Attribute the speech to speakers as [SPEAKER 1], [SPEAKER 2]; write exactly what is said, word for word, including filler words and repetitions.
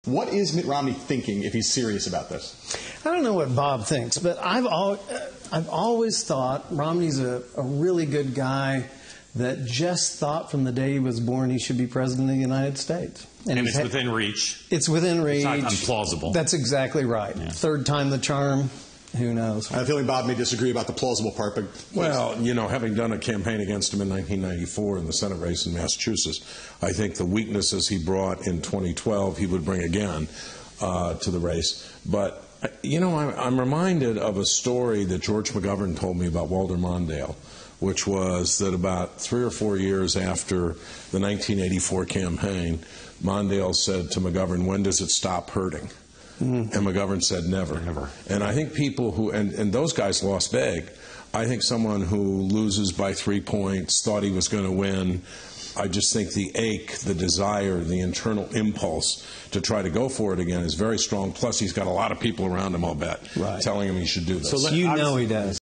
[SPEAKER 1] What is Mitt Romney thinking if he's serious about this?
[SPEAKER 2] I don't know what Bob thinks, but I've al I've always thought Romney's a, a really good guy that just thought from the day he was born he should be president of the United States.
[SPEAKER 3] And, and it's within reach.
[SPEAKER 2] It's within reach.
[SPEAKER 3] It's not implausible.
[SPEAKER 2] That's exactly right. Yeah. Third time the charm. Who knows?
[SPEAKER 1] I have a feeling Bob may disagree about the plausible part, but
[SPEAKER 4] well, you know, having done a campaign against him in nineteen ninety-four in the Senate race in Massachusetts, I think the weaknesses he brought in twenty twelve he would bring again uh, to the race. But you know, I'm, I'm reminded of a story that George McGovern told me about Walter Mondale, which was that about three or four years after the nineteen eighty-four campaign, Mondale said to McGovern, "When does it stop hurting?" Mm-hmm. And McGovern said never. Never. And I think people who, and, and those guys lost big. I think someone who loses by three points, thought he was going to win, I just think the ache, the desire, the internal impulse to try to go for it again is very strong. Plus, he's got a lot of people around him, I'll bet, right, telling him he should do this.
[SPEAKER 2] So you know he does.